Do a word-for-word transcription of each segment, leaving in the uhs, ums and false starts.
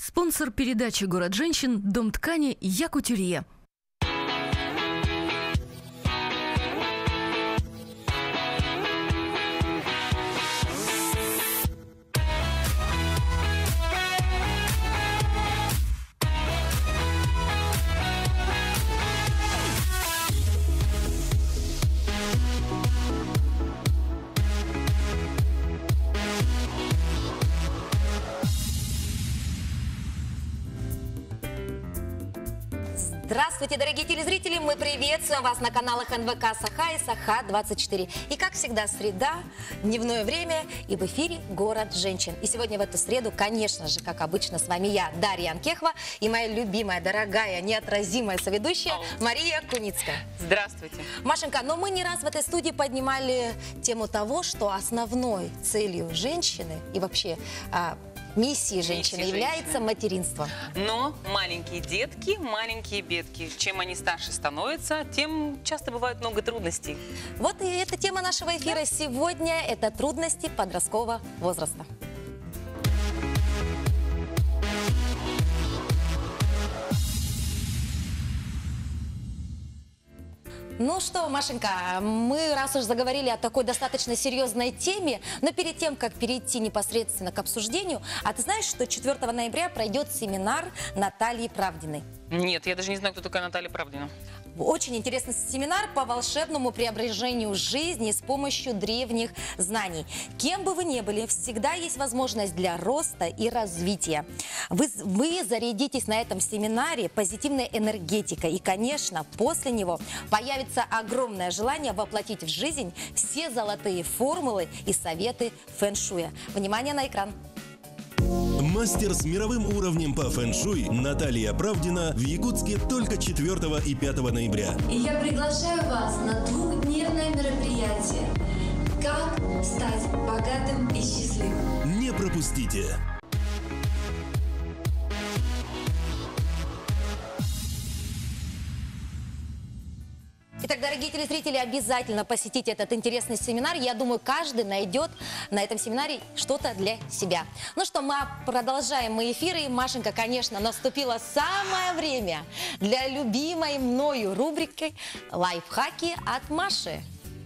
Спонсор передачи «Город женщин» – дом ткани «Якутюрье». Здравствуйте, дорогие телезрители! Мы приветствуем вас на каналах эн вэ ка Саха и Саха двадцать четыре. И как всегда, среда, дневное время и в эфире «Город женщин». И сегодня в эту среду, конечно же, как обычно, с вами я, Дарья Анкехова, и моя любимая, дорогая, неотразимая соведущая Мария Куницкая. Здравствуйте. Машенька, но мы не раз в этой студии поднимали тему того, что основной целью женщины и вообще... миссией женщины Миссии является женщины. материнство. Но маленькие детки, маленькие бедки. Чем они старше становятся, тем часто бывает много трудностей. Вот и эта тема нашего эфира сегодня – это трудности подросткового возраста. Ну что, Машенька, мы, раз уж заговорили о такой достаточно серьезной теме, но перед тем, как перейти непосредственно к обсуждению, а ты знаешь, что четвёртого ноября пройдет семинар Натальи Правдиной? Нет, я даже не знаю, кто такая Наталья Правдина. Очень интересный семинар по волшебному преображению жизни с помощью древних знаний. Кем бы вы ни были, всегда есть возможность для роста и развития. Вы, вы зарядитесь на этом семинаре позитивной энергетикой. И, конечно, после него появится огромное желание воплотить в жизнь все золотые формулы и советы фэн-шуя. Внимание на экран. Мастер с мировым уровнем по фэн-шуй Наталья Правдина в Якутске только четвёртого и пятого ноября. И я приглашаю вас на двухдневное мероприятие «Как стать богатым и счастливым». Не пропустите! Итак, дорогие телезрители, обязательно посетите этот интересный семинар. Я думаю, каждый найдет на этом семинаре что-то для себя. Ну что, мы продолжаем мы эфиры. Машенька, конечно, наступило самое время для любимой мною рубрики «Лайфхаки от Маши».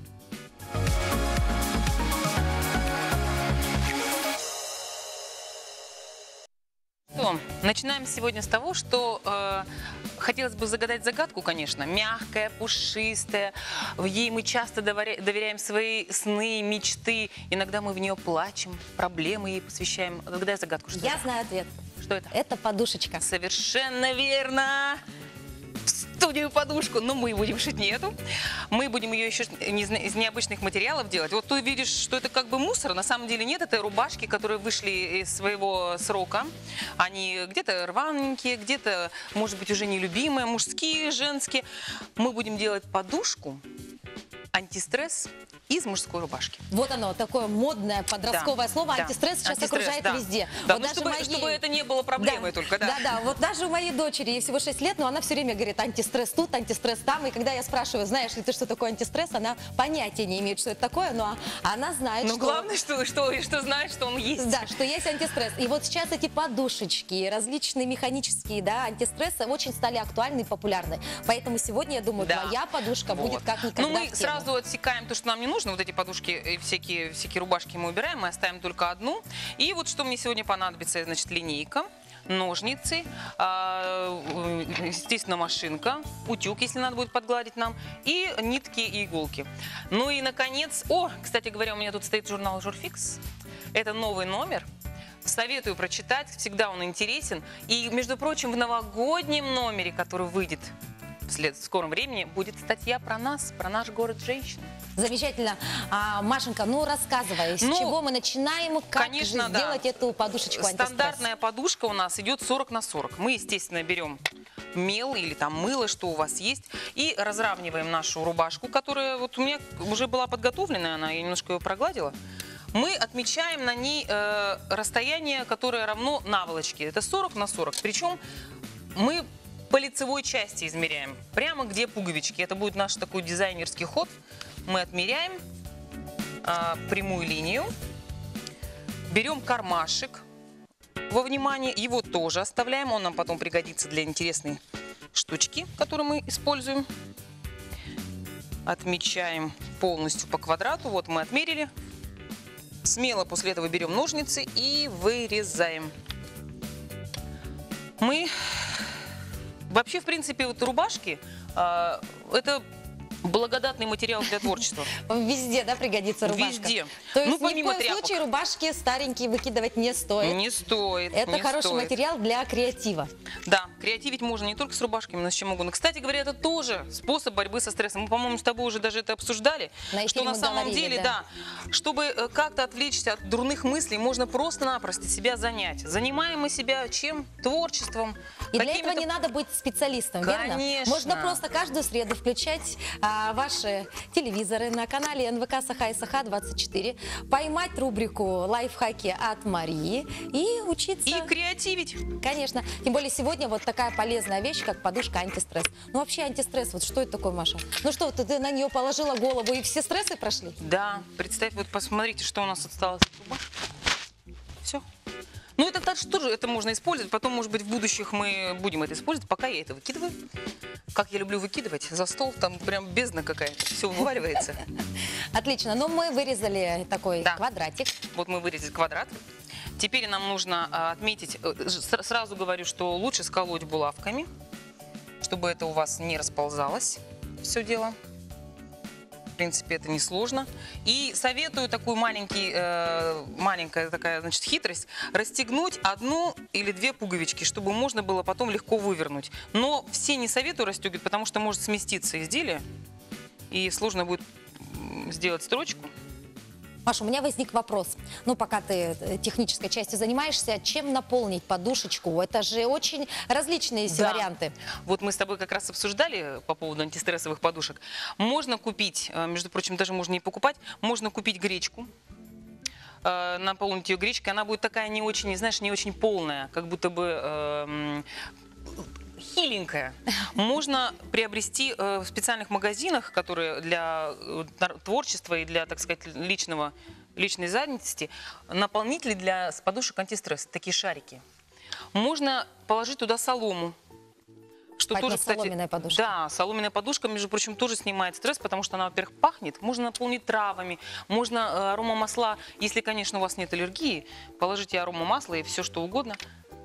Что, начинаем сегодня с того, что э, хотелось бы загадать загадку, конечно. Мягкая, пушистая. Ей мы часто доверяем свои сны, мечты. Иногда мы в нее плачем, проблемы ей посвящаем. Загадай загадку. Что Я это? знаю ответ. Что это? Это подушечка. Совершенно верно. В студию подушку, но мы будем шить не эту. Мы будем ее еще из необычных материалов делать. Вот ты видишь, что это как бы мусор. На самом деле нет, это рубашки, которые вышли из своего срока. Они где-то рваненькие, где-то, может быть, уже нелюбимые, мужские, женские. Мы будем делать подушку, антистресс из мужской рубашки. Вот оно, такое модное подростковое Да, слово. да. Антистресс сейчас Антистресс, окружает да. везде. Да, Вот ну, даже чтобы, моей... чтобы это не было проблемой да. только, да. Да, да, вот даже у моей дочери, ей всего шесть лет, но она все время говорит антистресс тут, антистресс там. И когда я спрашиваю, знаешь ли ты, что такое антистресс, она понятия не имеет, что это такое, но она знает, Но что... главное, что, что, что знает, что он есть. Да, что есть антистресс. И вот сейчас эти подушечки, различные механические, да, антистрессы очень стали актуальны и популярны. Поэтому сегодня, я думаю, Да. твоя подушка Вот. будет как никогда Ну, мы в тему. сразу отсекаем то, что нам не нужно. Вот эти подушки и всякие, всякие рубашки мы убираем, мы оставим только одну. И вот что мне сегодня понадобится, значит, линейка, ножницы, естественно, машинка, утюг, если надо будет подгладить нам, и нитки и иголки. Ну и, наконец, о, кстати говоря, у меня тут стоит журнал «Журфикс». Это новый номер. Советую прочитать, всегда он интересен. И, между прочим, в новогоднем номере, который выйдет в скором времени, будет статья про нас, про наш город женщин. Замечательно. А, Машенька, ну рассказывай, с Ну, чего мы начинаем, как конечно, же да. сделать эту подушечку антистресс? Стандартная подушка у нас идет сорок на сорок. Мы, естественно, берем мел или там мыло, что у вас есть, и разравниваем нашу рубашку, которая вот у меня уже была подготовленная, она, я немножко ее прогладила. Мы отмечаем на ней э, расстояние, которое равно наволочке. Это сорок на сорок. Причем мы по лицевой части измеряем, прямо где пуговички. Это будет наш такой дизайнерский ход. Мы отмеряем э, прямую линию, берем кармашек, во внимание. Его тоже оставляем, он нам потом пригодится для интересной штучки, которую мы используем. Отмечаем полностью по квадрату. Вот мы отмерили. Смело после этого берем ножницы и вырезаем. Мы вообще, в принципе, вот рубашки э, это благодатный материал для творчества. Везде, да, пригодится рубашка? Везде. То есть Ну, ни в помимо коем тряпок. случае рубашки старенькие выкидывать не стоит. Не стоит. Это не хороший стоит. материал для креатива. Да, креативить можно не только с рубашками, но с чем угодно. Кстати говоря, это тоже способ борьбы со стрессом. Мы, по-моему, с тобой уже даже это обсуждали, На что эфире на мы самом говорили, деле, да. да, чтобы э, как-то отвлечься от дурных мыслей, можно просто-напросто себя занять. Занимаем мы себя чем? Творчеством. И для этого какими-то- не надо быть специалистом, верно? Конечно. Можно просто каждую среду включать а, ваши телевизоры на канале эн вэ ка Саха и Саха двадцать четыре, поймать рубрику «Лайфхаки от Марии» и учиться. И креативить. Конечно. Тем более сегодня вот такая полезная вещь, как подушка антистресс. Ну вообще антистресс, вот что это такое, Маша? Ну что, ты, ты на нее положила голову и все стрессы прошли? Да, представь, вот посмотрите, что у нас осталось от рубашки. Все. Ну, это так, тоже это можно использовать. Потом, может быть, в будущих мы будем это использовать. Пока я это выкидываю. Как я люблю выкидывать за стол, там прям бездна какая-то. Все вываливается. Отлично. Ну мы вырезали такой Да. квадратик. Вот мы вырезали квадрат. Теперь нам нужно а, отметить, э, с- сразу говорю, что лучше сколоть булавками, чтобы это у вас не расползалось все дело. В принципе, это несложно. И советую такую маленький, э, маленькая такая, значит, хитрость. Расстегнуть одну или две пуговички, чтобы можно было потом легко вывернуть. Но все не советую расстегивать, потому что может сместиться изделие. И сложно будет м, сделать строчку. Маша, у меня возник вопрос. Ну, пока ты э, технической частью занимаешься, чем наполнить подушечку? Это же очень различные есть Да. варианты. Вот мы с тобой как раз обсуждали по поводу антистрессовых подушек. Можно купить, э, между прочим, даже можно не покупать, можно купить гречку, э, наполнить ее гречкой. Она будет такая не очень, знаешь, не очень полная, как будто бы э, м, хиленькая. Можно приобрести э, в специальных магазинах, которые для э, нар- творчества и для, так сказать, личного, личной занятости, наполнители для с- подушек антистресс, такие шарики. Можно положить туда солому. Что Пахнет тоже, кстати, соломенная подушка. Да, соломенная подушка, между прочим, тоже снимает стресс, потому что она, во-первых, пахнет. Можно наполнить травами, можно э, аромамасла. Если, конечно, у вас нет аллергии, положите аромамасло и все, что угодно.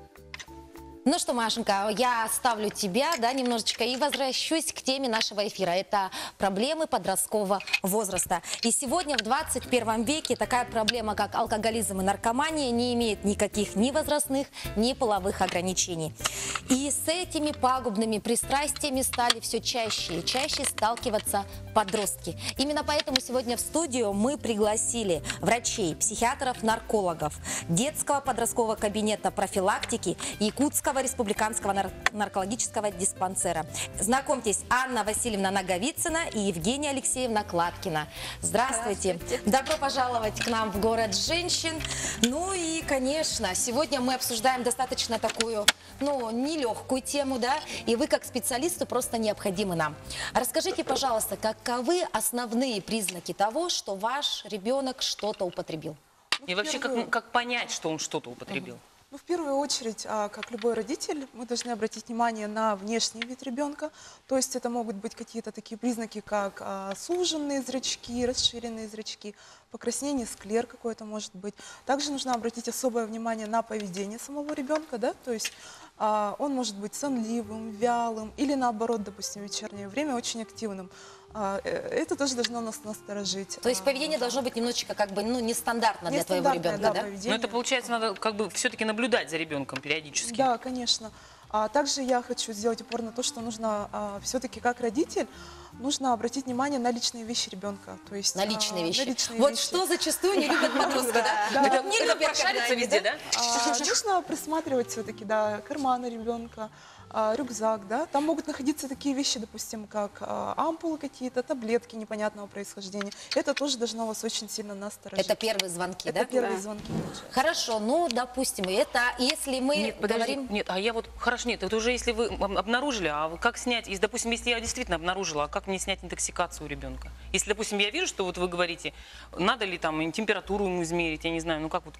Ну что, Машенька, я оставлю тебя, да, немножечко и возвращусь к теме нашего эфира. Это проблемы подросткового возраста. И сегодня в двадцать первом веке такая проблема, как алкоголизм и наркомания, не имеет никаких ни возрастных, ни половых ограничений. И с этими пагубными пристрастиями стали все чаще и чаще сталкиваться подростки. Именно поэтому сегодня в студию мы пригласили врачей, психиатров, наркологов, детского подросткового кабинета профилактики Якутского республиканского нар- наркологического диспансера. Знакомьтесь, Анна Васильевна Наговицына и Евгения Алексеевна Кладкина. Здравствуйте. Добро пожаловать к нам в город женщин. Ну и, конечно, сегодня мы обсуждаем достаточно такую, ну, нелегкую тему, да, и вы как специалисты просто необходимы нам. Расскажите, пожалуйста, каковы основные признаки того, что ваш ребенок что-то употребил? И вообще, первую- как, как понять, что он что-то употребил? Ну, в первую очередь, а, как любой родитель, мы должны обратить внимание на внешний вид ребенка. То есть это могут быть какие-то такие признаки, как а, суженные зрачки, расширенные зрачки, покраснение, склер какой-то может быть. Также нужно обратить особое внимание на поведение самого ребенка, да, то есть а, он может быть сонливым, вялым или наоборот, допустим, в вечернее время очень активным. А, э, это тоже должно нас насторожить. То есть А, поведение должно быть немножечко как бы, ну, нестандартно для твоего нестандартное, ребенка, да? поведение. Но это, получается, надо как бы все-таки наблюдать за ребенком периодически. Да, конечно. А также я хочу сделать упор на то, что нужно а, все-таки как родитель нужно обратить внимание на личные вещи ребенка. То есть, На личные а, вещи. на личные Вот вещи. что зачастую не любят подростки, да? Да. Это не Это любят, пошариться когда они, везде, да? да? А, нужно присматривать все-таки, да, карманы ребенка, а, рюкзак, да. Там могут находиться такие вещи, допустим, как а, ампулы какие-то, таблетки непонятного происхождения. Это тоже должно вас очень сильно насторожить. Это первые звонки, Это да? первые звонки. получается. Хорошо, ну, допустим, это если мы Нет, подожди, говорим... нет, а я вот, хорошо, нет, это уже если вы об- обнаружили, а вы как снять, если, допустим, если я действительно обнаружила, а как мне снять интоксикацию у ребенка? Если, допустим, я вижу, что вот вы говорите, надо ли там температуру ему измерить, я не знаю, ну как вот,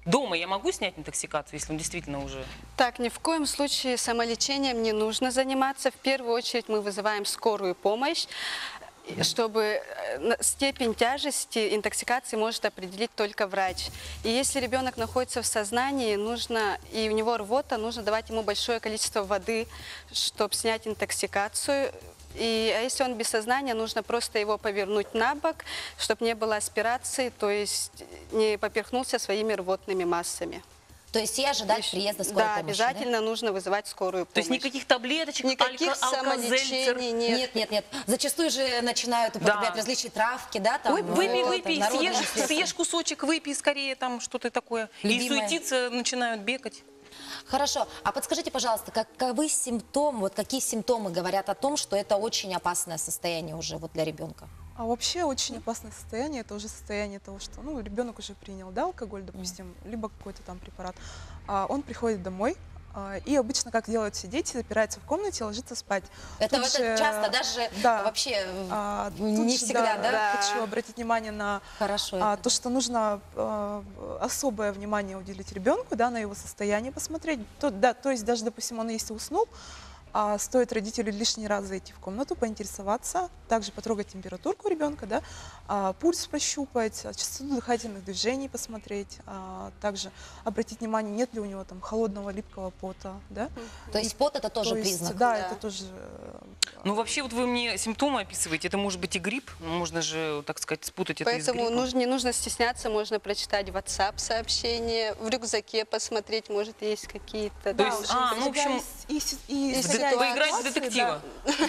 Дома я могу снять интоксикацию, если он действительно уже... Так, ни в коем случае самолечением не нужно заниматься. В первую очередь мы вызываем скорую помощь, чтобы степень тяжести интоксикации может определить только врач. И если ребенок находится в сознании, нужно, и у него рвота, нужно давать ему большое количество воды, чтобы снять интоксикацию. И, а если он без сознания, нужно просто его повернуть на бок, чтобы не было аспирации, то есть не поперхнулся своими рвотными массами. То есть и ожидать Еще- приезда скорой да, помощи, обязательно нужно вызывать скорую помощь. То есть никаких таблеточек, Никаких алька- алкозельцер? самолечений да? нет. Нет, нет, нет. Зачастую же начинают употреблять Да. различные травки, да, там. Ой, выпей, вот, выпей, народные съешь, средства. съешь кусочек, выпей скорее там что-то такое. Любимое. И суетиться начинают бегать. Хорошо. А подскажите, пожалуйста, каковы симптомы, вот какие симптомы говорят о том, что это очень опасное состояние уже вот для ребенка? А вообще очень опасное состояние, это уже состояние того, что ну, ребенок уже принял, да, алкоголь, допустим, либо какой-то там препарат. А он приходит домой, а, и обычно, как делают все дети, запирается в комнате и ложится спать. Это, Тут это же, часто, даже да, вообще а, не тут же, всегда, да? Да. Хочу обратить внимание на Хорошо. а, это. то, что нужно а, особое внимание уделить ребенку, да, на его состояние посмотреть. То, да, то есть даже, допустим, он если уснул, а стоит родителю лишний раз зайти в комнату, поинтересоваться, также потрогать температурку ребенка, да, а, пульс прощупать, а, частоту дыхательных движений посмотреть, а, также обратить внимание, нет ли у него там холодного липкого пота, да. То есть пот это тоже То есть, признак? Да, Да. это тоже. э, Ну, вообще, вот вы мне симптомы описываете. Это может быть и грипп. Можно же, так сказать, спутать это и с Поэтому гриппом. нужно, не нужно стесняться, можно прочитать WhatsApp сообщения, в рюкзаке посмотреть, может, есть какие-то... То есть, а, ну, в общем, и, и, и исходя из поиграть в ситуации, детектива.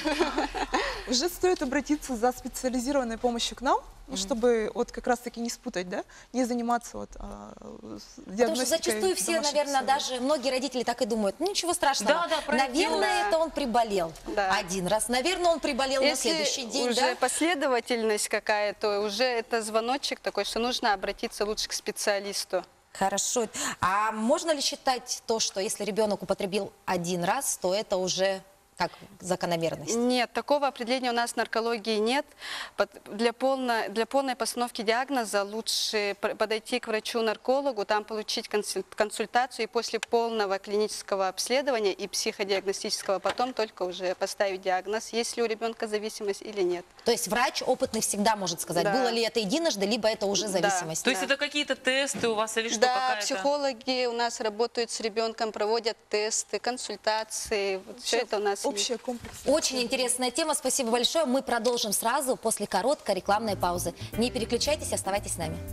да, уже стоит обратиться за специализированной помощью к нам, ну, чтобы вот как раз-таки не спутать, да, не заниматься вот а, с Потому что диагностикой зачастую все, домашних наверное, условий. даже многие родители так и думают, ну ничего страшного, Да, да, пройдет. наверное, это он приболел Да. один раз, наверное, он приболел на Если следующий день, уже да? последовательность какая-то, уже это звоночек такой, что нужно обратиться лучше к специалисту. Хорошо. А можно ли считать то, что если ребенок употребил один раз, то это уже как закономерность? Нет, такого определения у нас в наркологии нет. Под- Для, полно- для полной постановки диагноза лучше пр- подойти к врачу-наркологу, там получить консуль- консультацию и после полного клинического обследования и психодиагностического потом только уже поставить диагноз, есть ли у ребенка зависимость или нет. То есть врач опытный всегда может сказать, Да. было ли это единожды, либо это уже Да. зависимость. То есть Да. это какие-то тесты у вас или что? Да, какая-то? психологи у нас работают с ребенком, проводят тесты, консультации. Вот все это у нас есть. Общая комплексная. Очень интересная тема, спасибо большое. Мы продолжим сразу после короткой рекламной паузы. Не переключайтесь, оставайтесь с нами.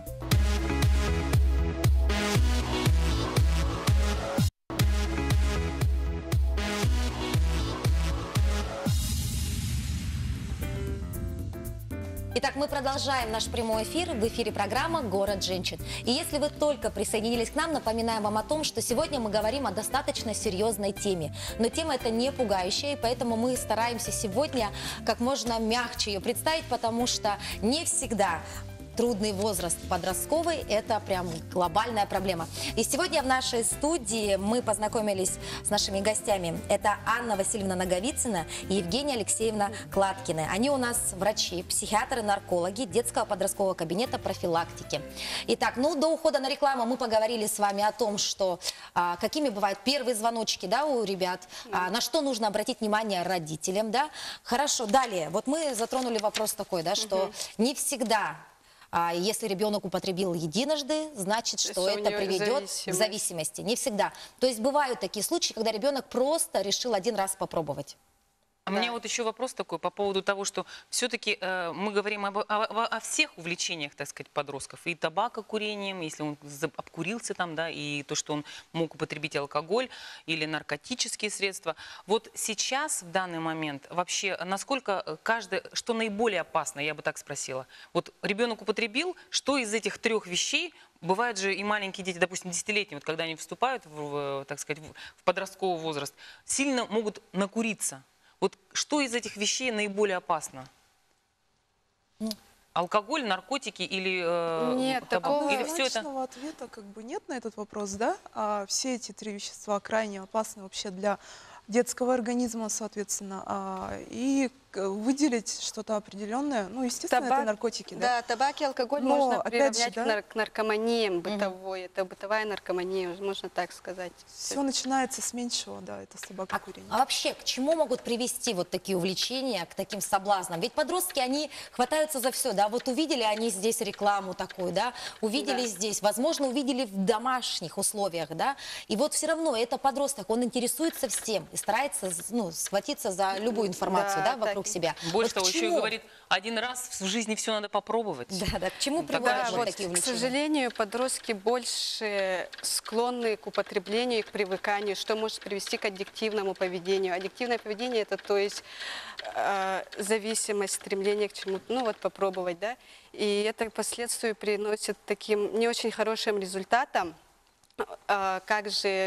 Итак, мы продолжаем наш прямой эфир. В эфире программа «Город женщин». И если вы только присоединились к нам, напоминаем вам о том, что сегодня мы говорим о достаточно серьезной теме. Но тема эта не пугающая, и поэтому мы стараемся сегодня как можно мягче ее представить, потому что не всегда трудный возраст подростковый – это прям глобальная проблема. И сегодня в нашей студии мы познакомились с нашими гостями. Это Анна Васильевна Наговицына и Евгения Алексеевна Кладкины. Они у нас врачи, психиатры, наркологи детского подросткового кабинета профилактики. Итак, ну до ухода на рекламу мы поговорили с вами о том, что а, какими бывают первые звоночки, да, у ребят, а, на что нужно обратить внимание родителям, да. Хорошо, далее, вот мы затронули вопрос такой, да, что не всегда... А если ребенок употребил единожды, значит, что Что у это него приведет к зависимость. зависимости. Не всегда. То есть бывают такие случаи, когда ребенок просто решил один раз попробовать. А у меня вот еще вопрос такой по поводу того, что все-таки э, мы говорим об, о, о- о всех увлечениях, так сказать, подростков. И табакокурением, если он за- обкурился там, да, и то, что он мог употребить алкоголь или наркотические средства. Вот сейчас, в данный момент, вообще, насколько каждый, что наиболее опасно, я бы так спросила. Вот ребенок употребил, что из этих трех вещей, бывают же и маленькие дети, допустим, десятилетние, вот когда они вступают, в, в, так сказать, в подростковый возраст, сильно могут накуриться. Вот что из этих вещей наиболее опасно? Алкоголь, наркотики или э, Нет, табак? такого- Или все это? Однозначного ответа как бы нет на этот вопрос, да? А все эти три вещества крайне опасны вообще для детского организма, соответственно. А, и к- выделить что-то определенное. Ну, естественно, Табак, это наркотики, да? Да, табак и алкоголь Но, можно опять же, приравнять да, к, нар- к наркомании бытовой. Это бытовая наркомания, уже можно так сказать. все начинается с меньшего, да, это собакокурение. А вообще, к чему могут привести вот такие увлечения, к таким соблазнам? Ведь подростки, они хватаются за все, да, вот увидели они здесь рекламу такую, да, увидели Да. здесь, возможно, увидели в домашних условиях, да, и вот все равно это подросток, он интересуется всем и старается, ну, схватиться за любую информацию, да, Да, вокруг так. себя. Больше Вот того, к еще и чему? говорит, один раз в жизни все надо попробовать. Да, да, к чему Ну, тогда приводят же вот вот, такие к увлечения? сожалению, подростки больше склонны к употреблению и к привыканию, что может привести к аддиктивному поведению. Аддиктивное поведение – это, то есть, э, зависимость, стремление к чему-то, ну вот попробовать, да. И это впоследствии приносит таким не очень хорошим результатам, э, как же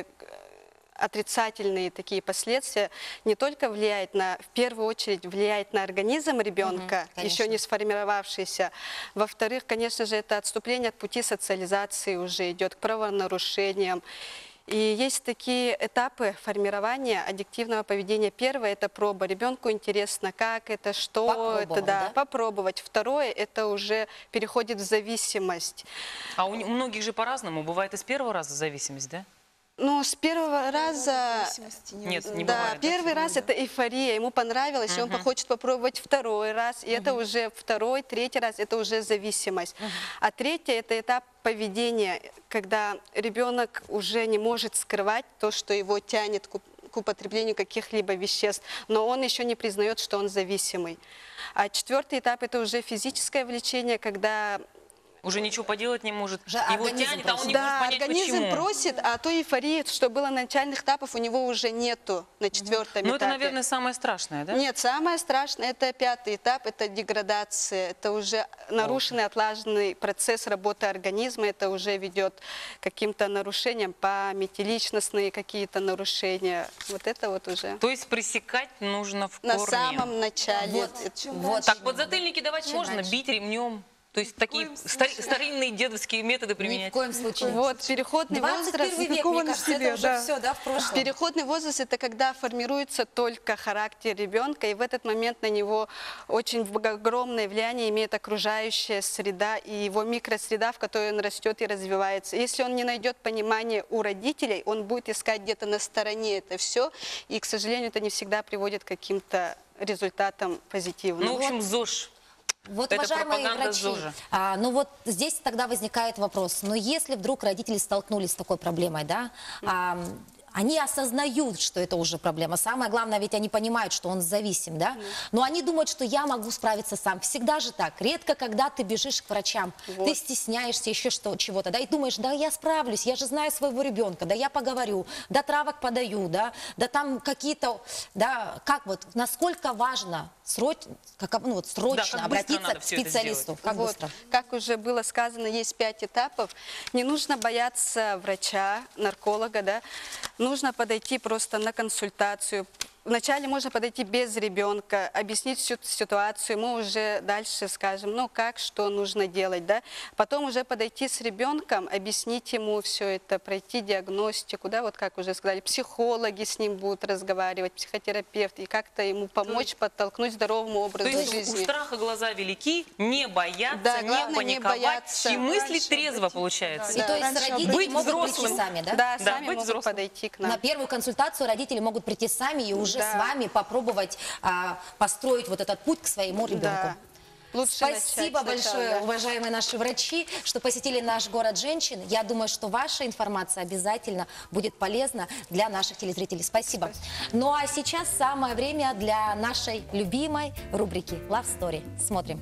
отрицательные такие последствия не только влияет на, в первую очередь, влияет на организм ребенка, конечно. еще не сформировавшийся. Во-вторых, конечно же, это отступление от пути социализации уже идет к правонарушениям. И есть такие этапы формирования аддиктивного поведения. Первое – это проба. Ребенку интересно, как это, что это, Попробовать, да, да? попробовать. Второе – это уже переходит в зависимость. А у, не- у многих же по-разному. Бывает и с первого раза зависимость, да? Ну, с первого раза... Зависимости не Нет, возникает. не да, бывает, да, первый раз это эйфория, ему понравилось, и он хочет попробовать второй раз, и это уже второй, третий раз, это уже зависимость. А третье – это этап поведения, когда ребенок уже не может скрывать то, что его тянет к уп- к употреблению каких-либо веществ, но он еще не признает, что он зависимый. А четвертый этап – это уже физическое влечение, когда Уже ничего поделать не может. Уже Его организм тянет, а он просит. не да, может понять, организм почему. просит, а той эйфории, что было на начальных этапах, у него уже нету на четвертом Ну, этапе. это, наверное, самое страшное, да? Нет, самое страшное – это пятый этап, это деградация. Это уже нарушенный, отлаженный процесс работы организма. Это уже ведет к каким-то нарушениям памяти, личностные какие-то нарушения. Вот это вот уже То есть пресекать нужно в на корне. самом начале. Вот, Это- вот. Так, подзатыльники давать Чем можно, раньше? бить ремнем. То есть такие коем стар- случае. старинные дедовские методы Ни в применять. коем случае. Вот, переходный двадцать первый возраст. век, такого мне на кажется, себе, это уже да. все, да, в прошлом. Переходный возраст – это когда формируется только характер ребенка, и в этот момент на него очень огромное влияние имеет окружающая среда и его микросреда, в которой он растет и развивается. Если он не найдет понимания у родителей, он будет искать где-то на стороне это все, и, к сожалению, это не всегда приводит к каким-то результатам позитивным. Ну, в общем, ЗОЖ. Вот, Это уважаемые пропаганда врачи, ЗОЖа. а, ну вот здесь тогда возникает вопрос, но если вдруг родители столкнулись с такой проблемой, да, а, они осознают, что это уже проблема. Самое главное, ведь они понимают, что он зависим, да, но они думают, что я могу справиться сам. Всегда же так. Редко, когда ты бежишь к врачам, Вот. ты стесняешься еще что, чего-то, да, и думаешь, да, я справлюсь, я же знаю своего ребенка, да, я поговорю, да, травок подаю, да, да, там какие-то, да, как вот, насколько важно сроч- как, ну, вот, срочно как быстро обратиться надо к всё это специалисту. сделать. Как Вот, быстро? как уже было сказано, есть пять этапов. Не нужно бояться врача, нарколога, да. Нужно подойти просто на консультацию. Вначале можно подойти без ребенка, объяснить всю ситуацию, мы уже дальше скажем, ну как, что нужно делать, да. Потом уже подойти с ребенком, объяснить ему все это, пройти диагностику, да, вот как уже сказали, психологи с ним будут разговаривать, психотерапевт, и как-то ему помочь, подтолкнуть к здоровому То образу есть у жизни. страха глаза велики, не бояться, Да, не главное, не паниковать бояться. и мыслить Раньше трезво обратиться, получается. И то есть Раньше родители быть могут взрослым. прийти сами, да? Да, Да, сами быть могут взрослым. подойти к нам. На первую консультацию родители могут прийти сами и уже Да. с вами попробовать а, построить вот этот путь к своему ребенку. Да. Лучше Спасибо начать сначала, большое, да. уважаемые наши врачи, что посетили наш город женщин. Я думаю, что ваша информация обязательно будет полезна для наших телезрителей. Спасибо. Ну а сейчас самое время для нашей любимой рубрики Love Story. Смотрим.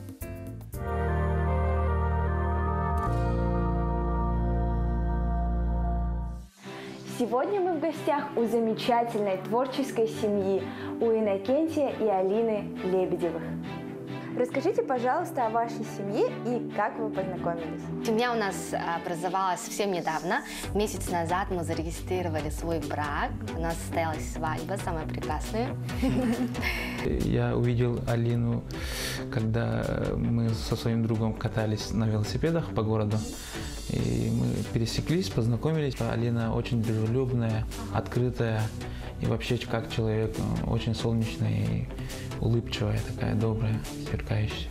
Сегодня мы в гостях у замечательной творческой семьи, у Иннокентия и Алины Лебедевых. Расскажите, пожалуйста, о вашей семье и как вы познакомились. Семья у нас образовалась совсем недавно. Месяц назад мы зарегистрировали свой брак. У нас состоялась свадьба, самая прекрасная. Я увидел Алину, когда мы со своим другом катались на велосипедах по городу. И мы пересеклись, познакомились. Алина очень дружелюбная, открытая. И вообще, как человек, очень солнечная и улыбчивая, такая добрая, сверкающая.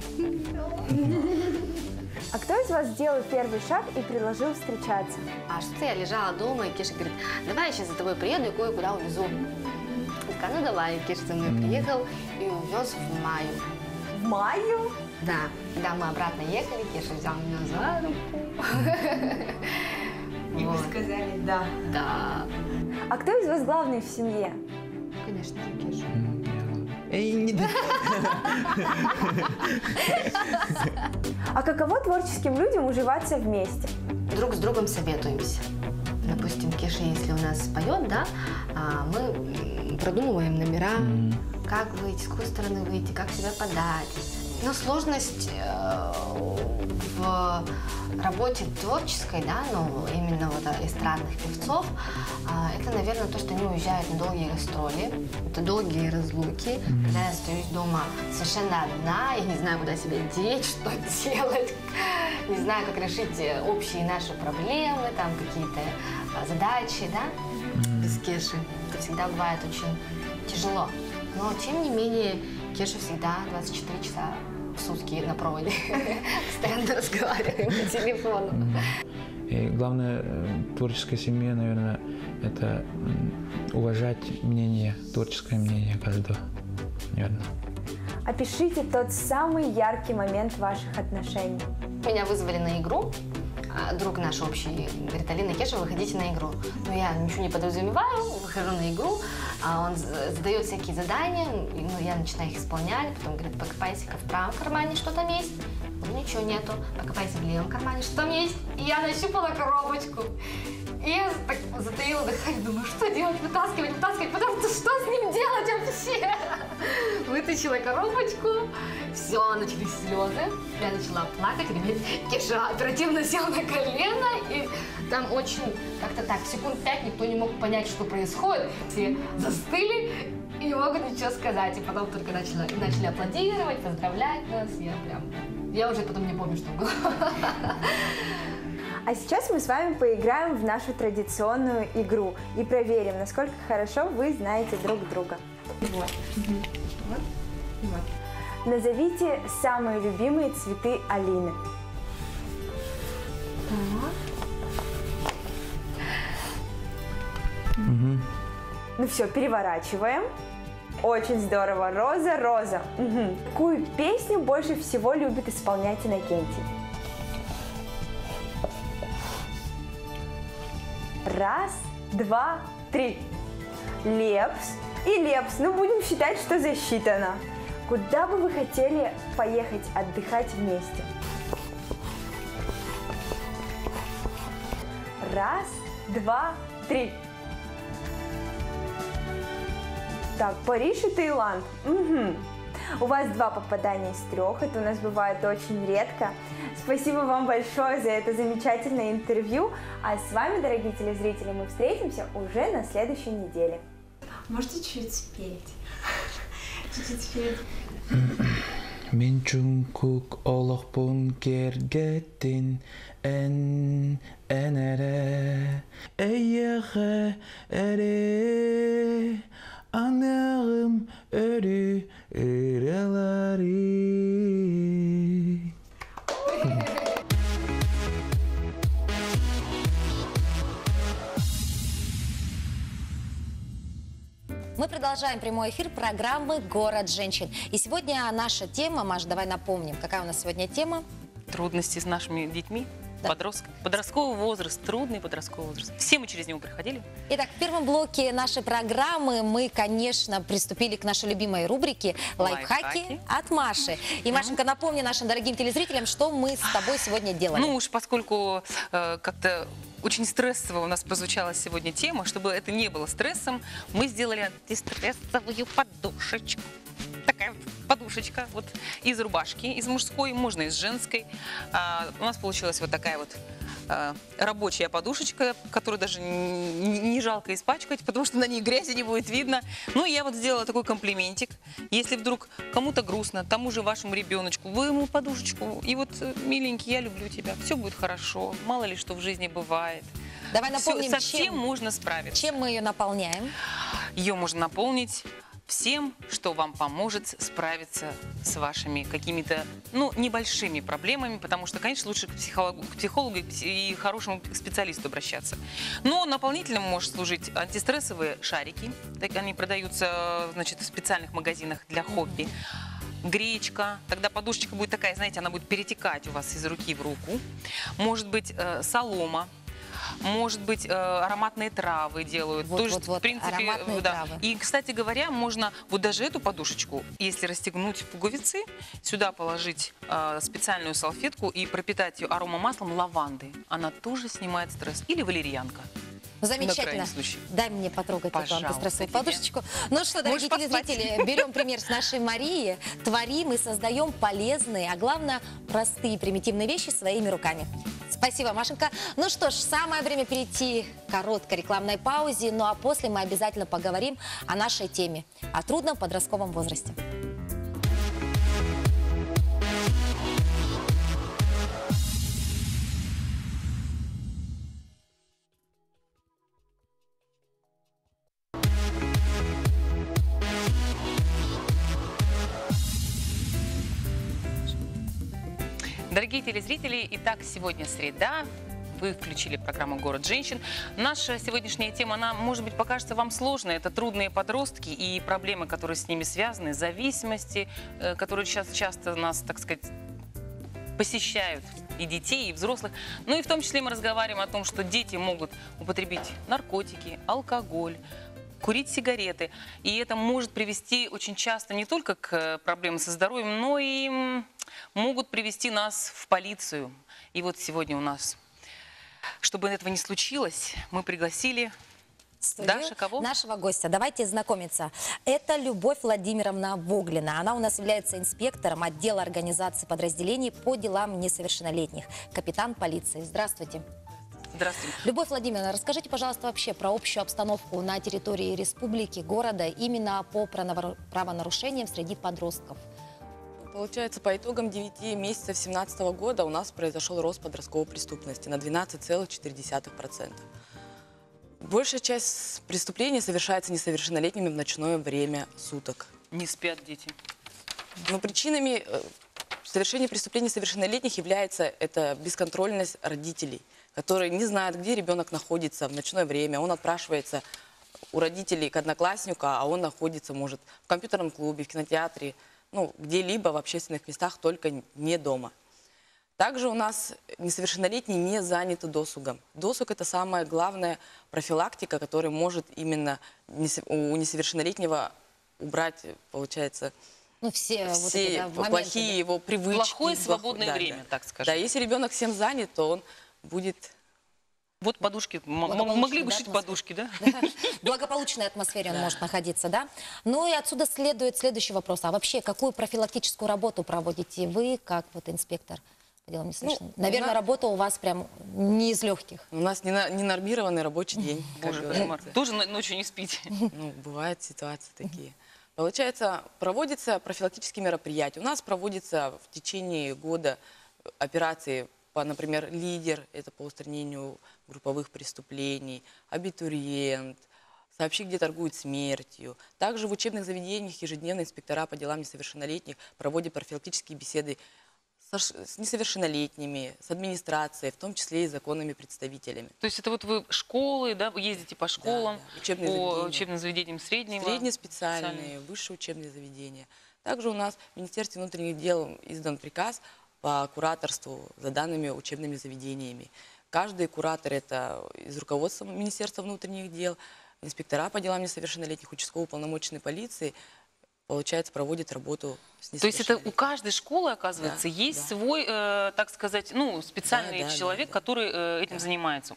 А кто из вас сделал первый шаг и предложил встречаться? А что-то я лежала дома, и Кеша говорит, давай я сейчас за тобой приеду и кое-куда увезу. Я сказала, ну давай, Кеша за мной приехал и увез в маю. В маю? Да, когда мы обратно ехали, Кеша взял меня за руку. И вы сказали «да». Да. А кто из вас главный в семье? Конечно, Кеша. Эй, не да. А каково творческим людям уживаться вместе? Друг с другом советуемся. Допустим, Кеша, если у нас поет, да, мы продумываем номера, как выйти, с какой стороны выйти, как себя подать. Но сложность э, в работе творческой, да, ну, именно вот эстрадных певцов, э, это, наверное, то, что они уезжают на долгие гастроли, это долгие разлуки, mm-hmm. когда я остаюсь дома совершенно одна, я не знаю, куда себя деть, что делать, не знаю, как решить общие наши проблемы, там какие-то задачи, да, mm-hmm. без Кеши. Это всегда бывает очень тяжело. Но, тем не менее, Кеша всегда двадцать четыре часа в сутки на проводе. Постоянно разговариваем по телефону. И главное в творческой семье, наверное, это уважать мнение, творческое мнение каждого, наверное. Опишите тот самый яркий момент ваших отношений. Меня вызвали на игру. Друг наш общий говорит, Алина, Кеша, выходите на игру. Но я ничего не подразумеваю, выхожу на игру, а он задает всякие задания, ну, я начинаю их исполнять, потом говорит, покопайся-ка в правом кармане, что там есть. Ну, ничего нету, покопайся в левом кармане, что там есть. И я нащупала коробочку. И я так затаила дыхание, думаю, что делать, вытаскивать, вытаскивать, потому что что с ним делать вообще? Вытащила коробочку, все, начались слезы, я начала плакать, и Кеша оперативно сел на колено, и там очень, как-то так, секунд пять никто не мог понять, что происходит, все застыли и не могут ничего сказать, и потом только начали, начали аплодировать, поздравлять нас, я прям, я уже потом не помню, что было. А сейчас мы с вами поиграем в нашу традиционную игру и проверим, насколько хорошо вы знаете друг друга. Вот. Вот. Вот. Назовите самые любимые цветы Алины. Угу. Ну все, переворачиваем. Очень здорово. Роза, роза. Угу. Какую песню больше всего любит исполнять Иннокентий? Раз, два, три. Лепс и Лепс. Ну, будем считать, что засчитано. Куда бы вы хотели поехать отдыхать вместе? Раз, два, три. Так, Париж и Таиланд. Угу. У вас два попадания из трех, это у нас бывает очень редко. Спасибо вам большое за это замечательное интервью. А с вами, дорогие телезрители, мы встретимся уже на следующей неделе. Можете чуть-чуть спеть? Чуть-чуть спеть. Min Jungkook olakpun gergetin en enere eyere ere anarım örü ereleri. Мы продолжаем прямой эфир программы «Город женщин». И сегодня наша тема, Маш, давай напомним, какая у нас сегодня тема? Трудности с нашими детьми. Да. Подростк, подростковый возраст, трудный подростковый возраст. Все мы через него проходили. Итак, в первом блоке нашей программы мы, конечно, приступили к нашей любимой рубрике «Лайфхаки, Лайфхаки. от Маши». И, Машенька, напомни нашим дорогим телезрителям, что мы с тобой сегодня делали. Ну уж поскольку э, как-то очень стрессово у нас прозвучала сегодня тема, чтобы это не было стрессом, мы сделали антистрессовую подушечку. Такая подушечка вот из рубашки, из мужской, можно из женской. А, у нас получилась вот такая вот а, рабочая подушечка, которую даже не, не жалко испачкать, потому что на ней грязи не будет видно. Ну, я вот сделала такой комплиментик. Если вдруг кому-то грустно, тому же вашему ребеночку, вы ему подушечку, и вот, миленький, я люблю тебя, все будет хорошо, мало ли что в жизни бывает. Давай напомним, Все, со всем чем, можно справиться. Чем мы ее наполняем? Ее можно наполнить всем, что вам поможет справиться с вашими какими-то, ну, небольшими проблемами, потому что, конечно, лучше к психологу, к психологу и хорошему специалисту обращаться. Но наполнителем может служить антистрессовые шарики. Так они продаются, значит, в специальных магазинах для хобби. Гречка, тогда подушечка будет такая, знаете, она будет перетекать у вас из руки в руку. Может быть, э, солома. Может быть, э, ароматные травы делают. Вот, То есть, вот, вот, в принципе, ароматные да. травы. И, кстати говоря, можно вот даже эту подушечку, если расстегнуть пуговицы, сюда положить э, специальную салфетку и пропитать ее аромамаслом лаванды. Она тоже снимает стресс. Или валерьянка. Замечательно. Дай мне потрогать эту антистрессовую подушечку. Ну что, дорогие телезрители, берем пример с нашей Марии, творим и создаем полезные, а главное, простые примитивные вещи своими руками. Спасибо, Машенька. Ну что ж, самое время перейти к короткой рекламной паузе, ну а после мы обязательно поговорим о нашей теме, о трудном подростковом возрасте. Дорогие телезрители, итак, сегодня среда. Вы включили программу «Город женщин». Наша сегодняшняя тема, она, может быть, покажется вам сложной. Это трудные подростки и проблемы, которые с ними связаны, зависимости, которые сейчас часто нас, так сказать, посещают и детей, и взрослых. Ну и в том числе мы разговариваем о том, что дети могут употребить наркотики, алкоголь, курить сигареты. И это может привести очень часто не только к проблемам со здоровьем, но и могут привести нас в полицию. И вот сегодня у нас, чтобы этого не случилось, мы пригласили Даша, кого? Нашего гостя. Давайте знакомиться. Это Любовь Владимировна Воглина. Она у нас является инспектором отдела организации подразделений по делам несовершеннолетних. Капитан полиции. Здравствуйте. Здравствуйте. Любовь Владимировна, расскажите, пожалуйста, вообще про общую обстановку на территории республики, города, именно по правонарушениям среди подростков. Получается, по итогам девяти месяцев две тысячи семнадцатого года у нас произошел рост подростковой преступности на двенадцать целых четыре десятых процента. Большая часть преступлений совершается несовершеннолетними в ночное время суток. Не спят дети. Но причинами совершения преступлений несовершеннолетних является это бесконтрольность родителей, которые не знают, где ребенок находится в ночное время. Он отпрашивается у родителей к однокласснику, а он находится, может, в компьютерном клубе, в кинотеатре, ну, где-либо в общественных местах, только не дома. Также у нас несовершеннолетние не заняты досугом. Досуг – это самая главная профилактика, которая может именно у несовершеннолетнего убрать, получается, ну, все, все вот это, да, плохие моменты, да? его привычки. Плохое свободное да, время, да. так скажем. Да, если ребенок всем занят, то он будет... Вот подушки, могли бы шить подушки, да? Да. В благополучной атмосфере он Да. может находиться, да? Ну и отсюда следует следующий вопрос. А вообще, какую профилактическую работу проводите вы, как вот инспектор по делам несовершеннолетних? Ну, Наверное, на- работа у вас прям не из легких. У нас не на- ненормированный рабочий день. как Боже, говорится. кошмар. Тоже но- ночью не спите. Ну, бывают ситуации такие. Получается, проводятся профилактические мероприятия. У нас проводятся в течение года операции по, например, «Лидер», это по устранению групповых преступлений, «Абитуриент», «Сообщи, где торгуют смертью». Также в учебных заведениях ежедневно инспектора по делам несовершеннолетних проводят профилактические беседы со ш- с несовершеннолетними, с администрацией, в том числе и законными представителями. То есть это вот вы школы, да, вы ездите по школам, да. Учебные по заведения. учебным заведениям среднего? Средние специальные, высшие учебные заведения. Также у нас в Министерстве внутренних дел издан приказ по кураторству за данными учебными заведениями. Каждый куратор – это из руководства Министерства внутренних дел, инспектора по делам несовершеннолетних, участковой уполномоченной полиции, получается, проводит работу с То есть это у несовершеннолетними. каждой школы, оказывается, Да, есть да. свой, э, так сказать, ну, специальный Да, да, человек, да, да. который э, этим занимается.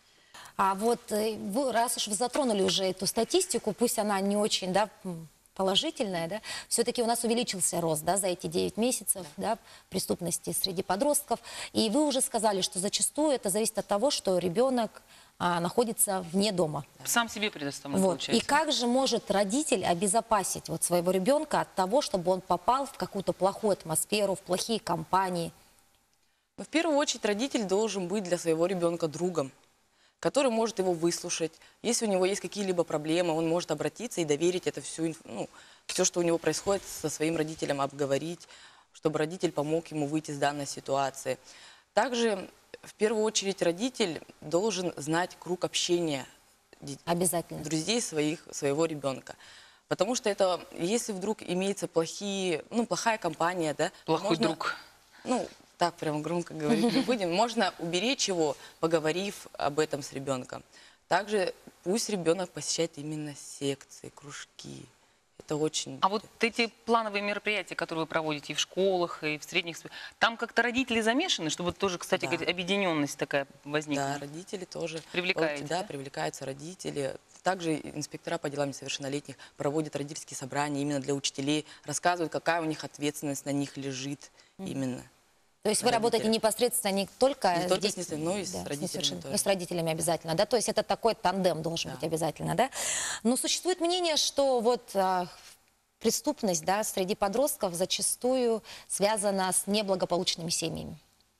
А вот э, вы, раз уж вы затронули уже эту статистику, пусть она не очень, да, м, положительная, да, все-таки у нас увеличился рост, да, за эти девять месяцев, да, преступности среди подростков. И вы уже сказали, что зачастую это зависит от того, что ребенок а, находится вне дома. Сам себе предоставлен, Вот. получается. И как же может родитель обезопасить вот своего ребенка от того, чтобы он попал в какую-то плохую атмосферу, в плохие компании? Но в первую очередь родитель должен быть для своего ребенка другом. который может его выслушать. Если у него есть какие-либо проблемы, он может обратиться и доверить это всю, ну, все, что у него происходит, со своим родителем обговорить, чтобы родитель помог ему выйти из данной ситуации. Также, в первую очередь, родитель должен знать круг общения Обязательно. друзей своих, своего ребенка. Потому что это, если вдруг имеется плохие, ну, плохая компания, да, Плохой можно, друг. ну, так прямо громко говорить не будем, можно уберечь его, поговорив об этом с ребенком. Также пусть ребенок посещает именно секции, кружки. Это очень... А вот эти плановые мероприятия, которые вы проводите и в школах, и в средних... Там как-то родители замешаны, чтобы тоже, кстати, Да. говорить, объединенность такая возникла? Да, родители тоже. Привлекаете, Да, да? привлекаются родители. Также инспектора по делам несовершеннолетних проводят родительские собрания именно для учителей, рассказывают, какая у них ответственность на них лежит именно. То есть вы работаете непосредственно не только, Не с только с детьми, детьми, но и с да, родителями несовершен- тоже. с родителями обязательно, да? То есть это такой тандем должен Да. быть обязательно, да? Но существует мнение, что вот а, преступность, да, среди подростков зачастую связана с неблагополучными семьями.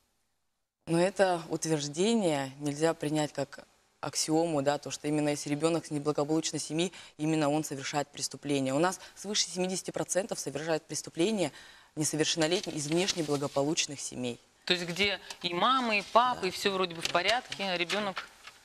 Но это утверждение нельзя принять как аксиому, да, то, что именно если ребенок с неблагополучной семьи, именно он совершает преступление. У нас свыше семидесяти процентов совершают преступления несовершеннолетних из внешне благополучных семей. То есть где и мама, и папа, и все вроде бы в порядке, а ребенок...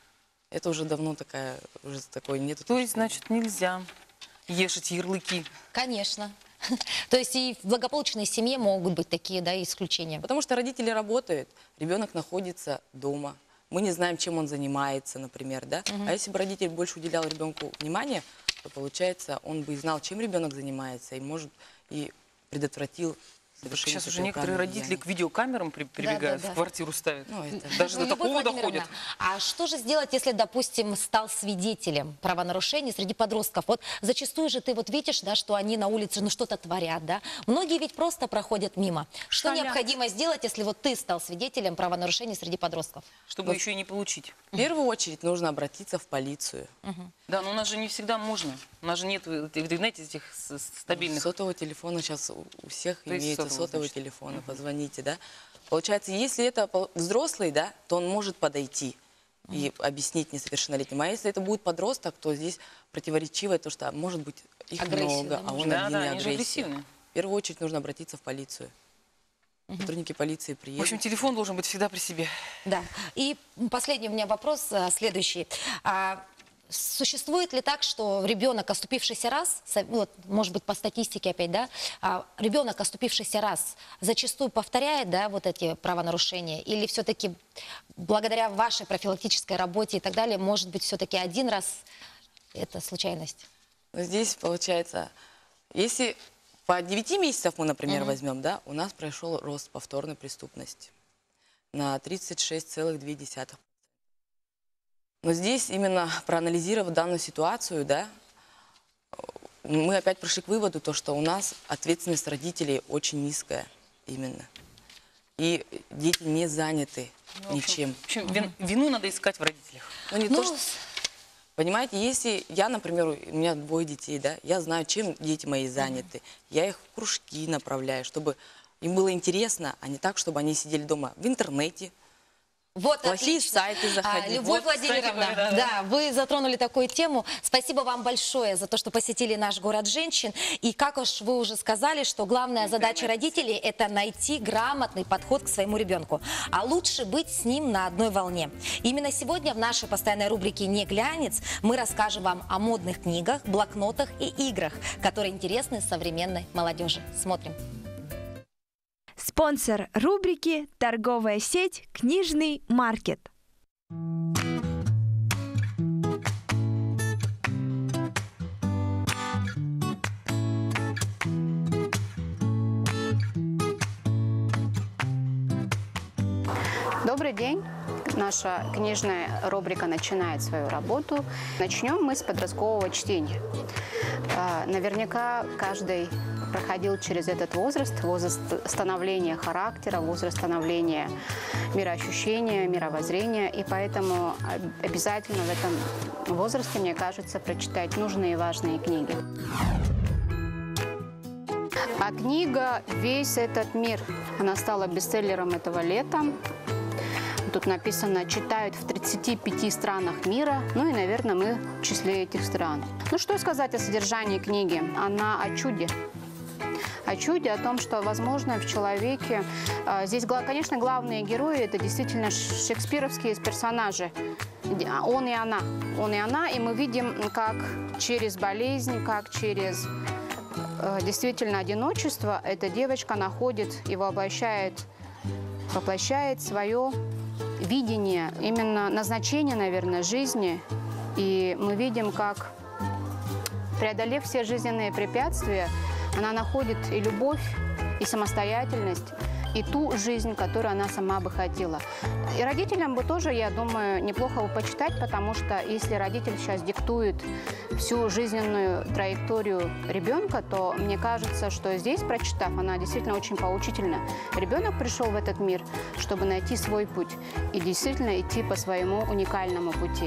Это уже давно такая, уже такой нет. То есть, значит, нельзя вешать ярлыки. Конечно. То есть и в благополучной семье могут быть такие, да, исключения. Потому что родители работают, ребенок находится дома. Мы не знаем, чем он занимается, например, да? Мгм. А если бы родитель больше уделял ребенку внимания, то, получается, он бы и знал, чем ребенок занимается, и, может, и предотвратил совершение Сейчас уже некоторые противоправных родители деяний. к видеокамерам при- прибегают, да, да. в квартиру ставят. Ну, это- Даже до Любовь такого Владимировна, доходят. а что же сделать, если, допустим, стал свидетелем правонарушений среди подростков? Вот зачастую же ты вот видишь, да, что они на улице ну, что-то творят, да? Многие ведь просто проходят мимо. Что Шалят. необходимо сделать, если вот ты стал свидетелем правонарушений среди подростков? Чтобы еще и не получить. В первую очередь нужно обратиться в полицию. Да, но у нас же не всегда можно. У нас же нет, вы вы знаете, этих с- с- стабильных... Сотового телефона сейчас у у всех То есть имеется сотового, сотовый значит. телефон, позвоните, да. Получается, если это пол- взрослый, да, то он может подойти и объяснить несовершеннолетним. А если это будет подросток, то здесь противоречивое то, что может быть их Агрессия, много, да, а он может? Да, один да, и они же агрессия. агрессивные. В первую очередь нужно обратиться в полицию. Сотрудники полиции В приедут. общем, телефон должен быть всегда при себе. Да. И последний у меня вопрос а, следующий. А, Существует ли так, что ребенок, оступившийся раз, со- вот, может быть, по статистике опять, да, а, ребенок, оступившийся раз, зачастую повторяет, да, вот эти правонарушения, или все-таки благодаря вашей профилактической работе и так далее, может быть, все-таки один раз это случайность? Но здесь получается, если по девяти месяцев мы, например, Мгм. возьмем, да, у нас прошел рост повторной преступности на тридцать шесть целых две десятых. Но здесь именно проанализировав данную ситуацию, да, мы опять пришли к выводу, то, что у нас ответственность родителей очень низкая именно. И дети не заняты Ну, в общем- ничем. В общем, вин- вину надо искать в родителях. Ну, не Ну, то, что... Понимаете, если я, например, у меня двое детей, да, я знаю, чем дети мои заняты. Я их в кружки направляю, чтобы им было интересно, а не так, чтобы они сидели дома в интернете. Вот Плохие отлично. сайты А, заходить. Любовь Вот, кстати Владимировна, говоря, да. да, вы затронули такую тему. Спасибо вам большое за то, что посетили наш город женщин. И как уж вы уже сказали, что главная задача родителей – это найти грамотный подход к своему ребенку. А лучше быть с ним на одной волне. Именно сегодня в нашей постоянной рубрике «Не глянец» мы расскажем вам о модных книгах, блокнотах и играх, которые интересны современной молодежи. Смотрим. Спонсор рубрики – торговая сеть «Книжный маркет». Добрый день. Наша книжная рубрика начинает свою работу. Начнем мы с подросткового чтения. А, Наверняка каждый проходил через этот возраст, возраст становления характера, возраст становления мироощущения, мировоззрения. И поэтому обязательно в этом возрасте, мне кажется, прочитать нужные и важные книги. А книга «Весь этот мир», она стала бестселлером этого лета. Тут написано, читают в тридцати пяти странах мира. Ну и, наверное, мы в числе этих стран. Ну что сказать о содержании книги? Она о чуде. О чуде, о том, что возможно в человеке. Здесь, конечно, главные герои – это действительно шекспировские персонажи. Он и она. Он и она. И мы видим, как через болезнь, как через действительно одиночество эта девочка находит и воплощает, воплощает свое видение, именно назначение, наверное, жизни. И мы видим, как, преодолев все жизненные препятствия, она находит и любовь, и самостоятельность, и ту жизнь, которую она сама бы хотела. И родителям бы тоже, я думаю, неплохо бы почитать, потому что если родитель сейчас диктует всю жизненную траекторию ребенка, то мне кажется, что здесь, прочитав, она действительно очень поучительна. Ребенок пришел в этот мир, чтобы найти свой путь и действительно идти по своему уникальному пути.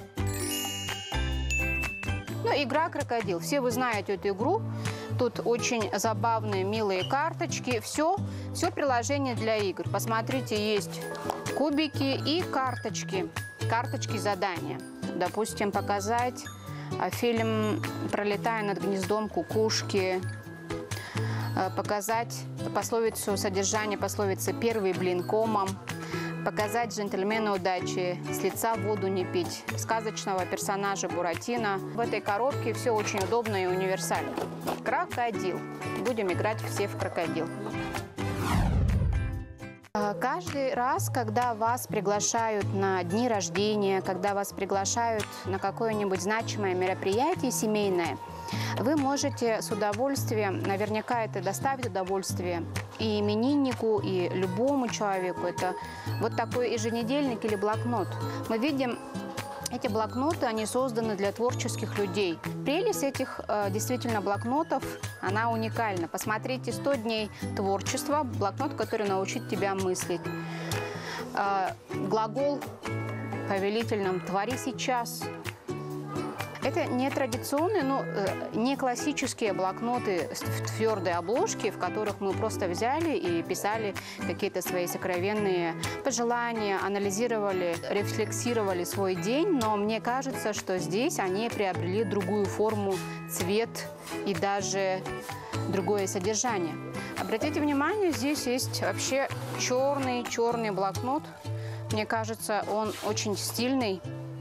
Ну, игра «Крокодил». Все вы знаете эту игру. Тут очень забавные, милые карточки. Все, все приложение для игр. Посмотрите, есть кубики и карточки. Карточки задания. Допустим, показать фильм «Пролетая над гнездом кукушки». Показать пословицу, содержание пословицы «Первый блин комом». Показать джентльмену удачи, с лица воду не пить, сказочного персонажа Буратино. В этой коробке все очень удобно и универсально. Крокодил. Будем играть все в крокодил. Каждый раз, когда вас приглашают на дни рождения, когда вас приглашают на какое-нибудь значимое мероприятие семейное, вы можете с удовольствием, наверняка это доставит удовольствие и имениннику, и любому человеку. Это вот такой еженедельник или блокнот. Мы видим, эти блокноты, они созданы для творческих людей. Прелесть этих э, действительно блокнотов, она уникальна. Посмотрите, сто дней творчества, блокнот, который научит тебя мыслить. Э, глагол повелительным «твори сейчас». Это не традиционные, но не классические блокноты в твердой обложке, в которых мы просто взяли и писали какие-то свои сокровенные пожелания, анализировали, рефлексировали свой день. Но мне кажется, что здесь они приобрели другую форму, цвет и даже другое содержание. Обратите внимание, здесь есть вообще черный-черный блокнот. Мне кажется, он очень стильный.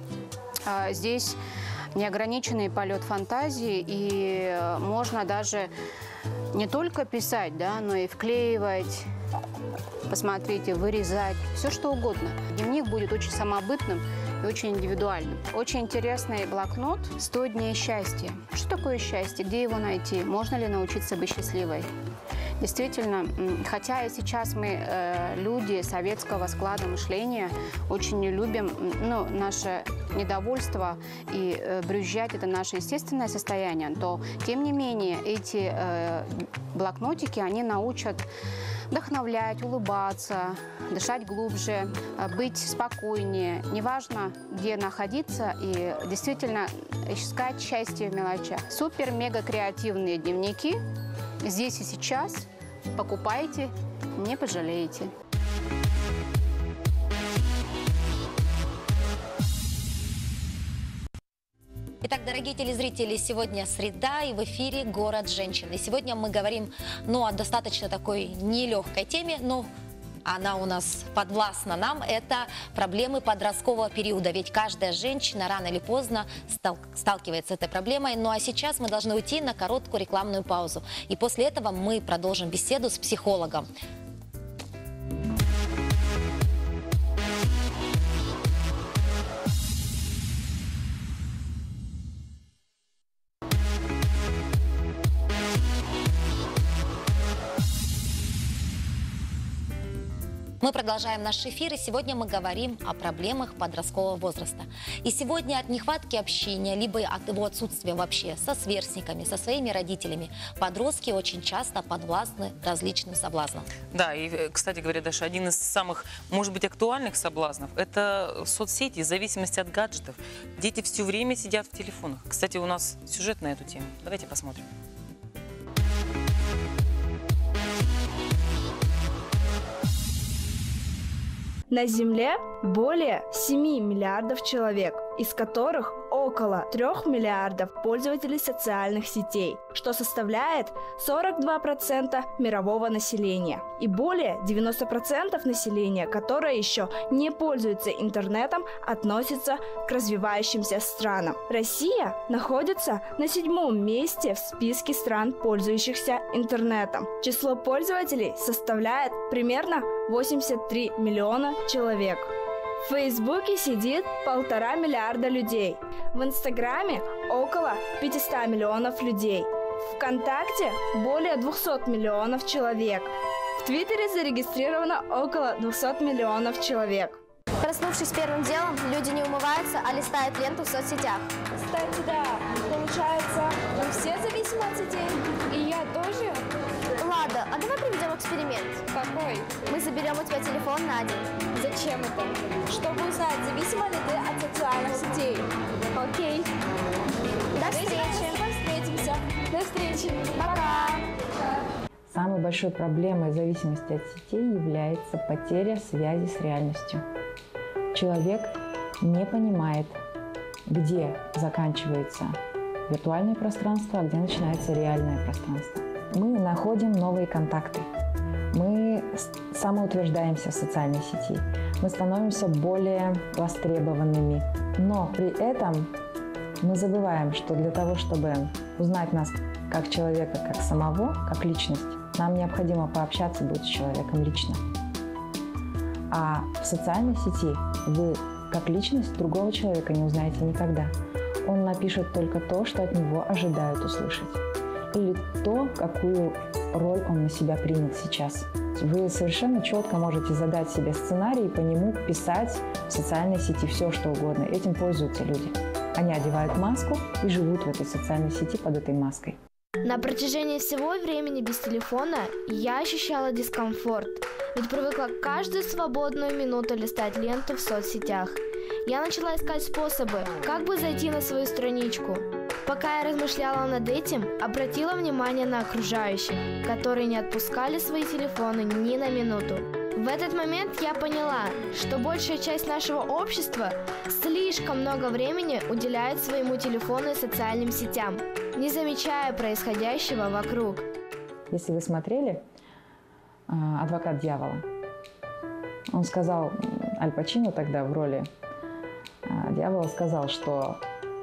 Здесь неограниченный полет фантазии, и можно даже не только писать, да, но и вклеивать, посмотрите, вырезать, все что угодно. Дневник будет очень самобытным и очень индивидуальным. Очень интересный блокнот «сто дней счастья». Что такое счастье? Где его найти? Можно ли научиться быть счастливой? Действительно, хотя и сейчас мы, э, люди советского склада мышления, очень не любим, ну, наше недовольство и э, брюзжать – это наше естественное состояние, то, тем не менее, эти э, блокнотики, они научат вдохновлять, улыбаться, дышать глубже, быть спокойнее. Неважно, где находиться, и действительно искать счастье в мелочах. Супер-мега-креативные дневники. Здесь и сейчас. Покупайте, не пожалеете. Итак, дорогие телезрители, сегодня среда, и в эфире «Город женщин». И сегодня мы говорим, ну, о достаточно такой нелегкой теме, но она у нас подвластна нам. Это проблемы подросткового периода. Ведь каждая женщина рано или поздно стал, сталкивается с этой проблемой. Ну а сейчас мы должны уйти на короткую рекламную паузу. И после этого мы продолжим беседу с психологом. Мы продолжаем наш эфир, и сегодня мы говорим о проблемах подросткового возраста. И сегодня от нехватки общения, либо от его отсутствия вообще со сверстниками, со своими родителями, подростки очень часто подвластны различным соблазнам. Да, и, кстати говоря, Даша, один из самых, может быть, актуальных соблазнов – это соцсети, в зависимости от гаджетов. Дети все время сидят в телефонах. Кстати, у нас сюжет на эту тему. Давайте посмотрим. На Земле более семи миллиардов человек, из которых около трёх миллиардов пользователей социальных сетей, что составляет сорок два процента мирового населения. И более девяноста процентов населения, которое еще не пользуется интернетом, относится к развивающимся странам. Россия находится на седьмом месте в списке стран, пользующихся интернетом. Число пользователей составляет примерно восемьдесят три миллиона человек. В Фейсбуке сидит полтора миллиарда людей. В Инстаграме около пятисот миллионов людей. ВКонтакте более двухсот миллионов человек. В Твиттере зарегистрировано около двухсот миллионов человек. Проснувшись первым делом, люди не умываются, а листают ленту в соцсетях. Кстати, да, получается, мы все зависимы от сетей, и я тоже. Лада, а давай проведем эксперимент. Какой? Мы заберем у тебя телефон на день. Зачем это? Чтобы узнать, зависима ли ты от социальных сетей. Окей. До встречи. Встретимся. До встречи. Пока. Самой большой проблемой зависимости от сетей является потеря связи с реальностью. Человек не понимает, где заканчивается виртуальное пространство, а где начинается реальное пространство. Мы находим новые контакты, мы самоутверждаемся в социальной сети, мы становимся более востребованными, но при этом мы забываем, что для того, чтобы узнать нас как человека, как самого, как личность, нам необходимо пообщаться будет с человеком лично. А в социальной сети вы как личность другого человека не узнаете никогда. Он напишет только то, что от него ожидают услышать. Или то, какую роль он на себя примет сейчас. Вы совершенно четко можете задать себе сценарий и по нему писать в социальной сети все, что угодно. Этим пользуются люди. Они одевают маску и живут в этой социальной сети под этой маской. На протяжении всего времени без телефона я ощущала дискомфорт, ведь привыкла каждую свободную минуту листать ленту в соцсетях. Я начала искать способы, как бы зайти на свою страничку. Пока я размышляла над этим, обратила внимание на окружающих, которые не отпускали свои телефоны ни на минуту. В этот момент я поняла, что большая часть нашего общества слишком много времени уделяет своему телефону и социальным сетям, не замечая происходящего вокруг. Если вы смотрели «Адвокат дьявола», он сказал, Аль Пачино тогда в роли дьявола сказал, что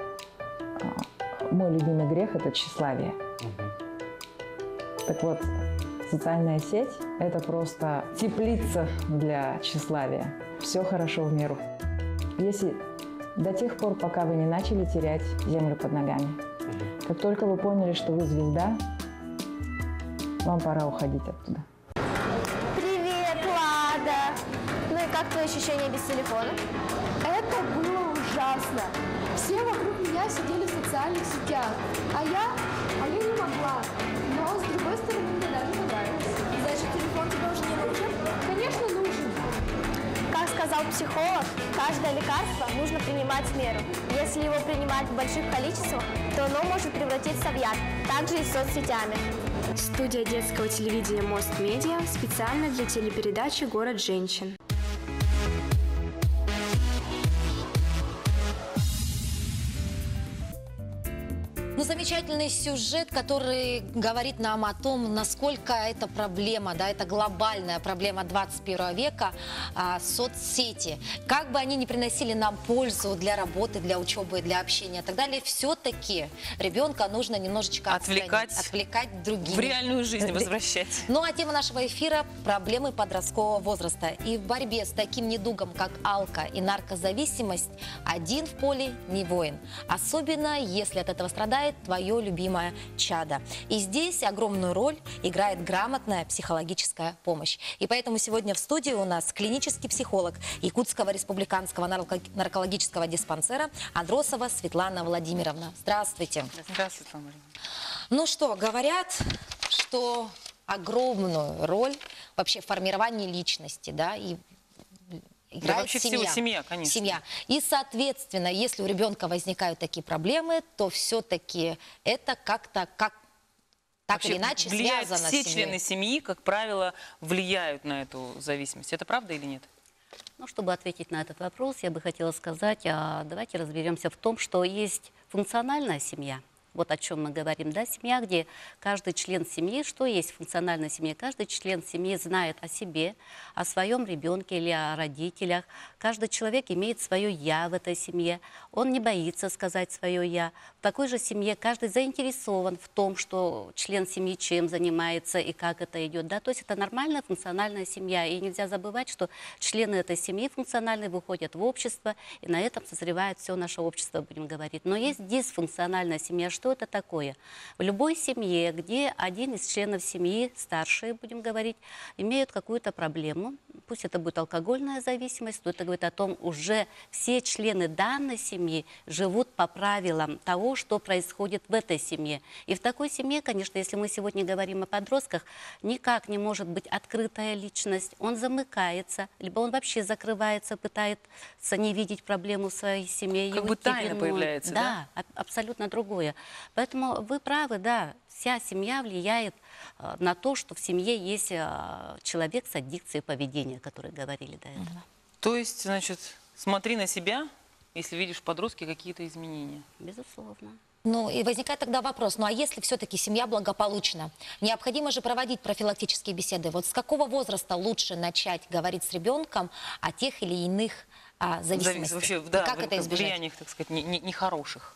мой любимый грех – это тщеславие. Так вот, социальная сеть – это просто теплица для тщеславия. Все хорошо в меру. Если до тех пор, пока вы не начали терять землю под ногами, как только вы поняли, что вы звезда, вам пора уходить оттуда. Привет, Лада! Ну и как твои ощущения без телефона? Это было ужасно. Все вокруг меня сидели в социальных сетях, а я, а я не могла. Но, с другой стороны, мне даже понравилось. Значит, телефон тебе уже не нужен? Конечно, нужен. Как сказал психолог, каждое лекарство нужно принимать в меру. Если его принимать в больших количествах, то оно может превратиться в яд, также и с соцсетями. Студия детского телевидения «Мост Медиа» специально для телепередачи «Город женщин». Ну, замечательный сюжет, который говорит нам о том, насколько это проблема, да, это глобальная проблема двадцать первого века, а, соцсети. Как бы они ни приносили нам пользу для работы, для учебы, для общения и так далее, все-таки ребенка нужно немножечко отвлекать, отвлекать другими. В реальную жизнь возвращать. Ну, а тема нашего эфира – проблемы подросткового возраста. И в борьбе с таким недугом, как алко и наркозависимость, один в поле не воин. Особенно, если от этого страдает твое любимое чадо. И здесь огромную роль играет грамотная психологическая помощь. И поэтому сегодня в студии у нас клинический психолог Якутского республиканского наркологического диспансера Андросова Светлана Владимировна. Здравствуйте. Здравствуйте, Марина. Ну что, говорят, что огромную роль вообще в формировании личности, да, и играет да, вообще семья. Всего семья, конечно. Семья. И, соответственно, если у ребенка возникают такие проблемы, то все-таки это как-то, как, так вообще или иначе, влияет, связано все с семьей. члены семьи, как правило, влияют на эту зависимость. Это правда или нет? Ну, чтобы ответить на этот вопрос, я бы хотела сказать, а, давайте разберемся в том, что есть функциональная семья. Вот о чем мы говорим, да, семья, где каждый член семьи, что есть функциональная семья, каждый член семьи знает о себе, о своем ребенке или о родителях. Каждый человек имеет свое «я» в этой семье, он не боится сказать свое «я». В такой же семье каждый заинтересован в том, что член семьи чем занимается и как это идет, да, то есть это нормальная функциональная семья, и нельзя забывать, что члены этой семьи функциональные выходят в общество, и на этом созревает все наше общество, будем говорить. Но есть дисфункциональная семья. Что это такое? В любой семье, где один из членов семьи, старшие, будем говорить, имеют какую-то проблему, пусть это будет алкогольная зависимость, но это говорит о том, уже все члены данной семьи живут по правилам того, что происходит в этой семье. И в такой семье, конечно, если мы сегодня говорим о подростках, никак не может быть открытая личность, он замыкается, либо он вообще закрывается, пытается не видеть проблему в своей семье. Как бы тайна появляется, да? Да, абсолютно другое. Поэтому вы правы, да, вся семья влияет э, на то, что в семье есть э, человек с аддикцией поведения, который говорили до этого. То есть, значит, смотри на себя, если видишь в подростке какие-то изменения. Безусловно. Ну и возникает тогда вопрос, ну а если все-таки семья благополучна, необходимо же проводить профилактические беседы. Вот с какого возраста лучше начать говорить с ребенком о тех или иных а, зависимостях? Вообще, да, как это избежать? Влияниях, так сказать, нехороших.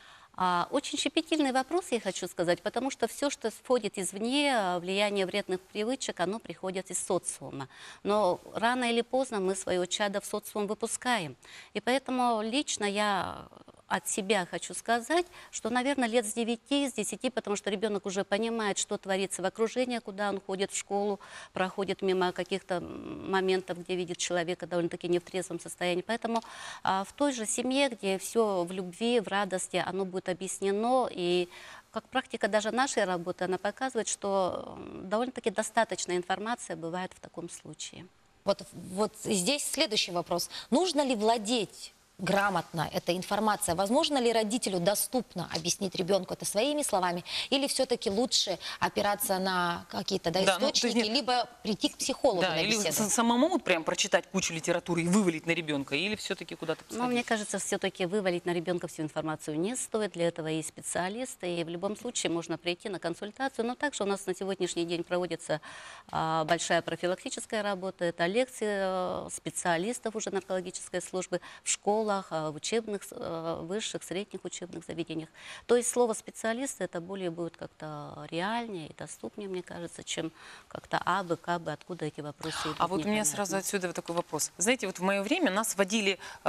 А, очень щепетильный вопрос, я хочу сказать, потому что все, что входит извне, влияние вредных привычек, оно приходит из социума. Но рано или поздно мы свое чадо в социум выпускаем. И поэтому лично я от себя хочу сказать, что, наверное, лет с девяти, с десяти, потому что ребенок уже понимает, что творится в окружении, куда он ходит в школу, проходит мимо каких-то моментов, где видит человека довольно-таки не в трезвом состоянии. Поэтому а, в той же семье, где все в любви, в радости, оно будет объяснено. И как практика даже нашей работы, она показывает, что довольно-таки достаточная информация бывает в таком случае. Вот, вот здесь следующий вопрос. Нужно ли владеть грамотно эта информация? Возможно ли родителю доступно объяснить ребенку это своими словами? Или все-таки лучше опираться на какие-то да, да, источники, ну, либо прийти к психологу да, на или беседу? самому вот прям прочитать кучу литературы и вывалить на ребенка, или все-таки куда-то посадить? Ну, мне кажется, все-таки вывалить на ребенка всю информацию не стоит. Для этого есть специалисты, и в любом случае можно прийти на консультацию. Но также у нас на сегодняшний день проводится а, большая профилактическая работа. Это лекции а, специалистов уже наркологической службы в школах, в учебных, высших, средних учебных заведениях. То есть слово специалиста это более будет как-то реальнее и доступнее, мне кажется, чем как-то абы, кабы, откуда эти вопросы идут. А вот у меня сразу отсюда вот такой вопрос. Знаете, вот в мое время нас водили э,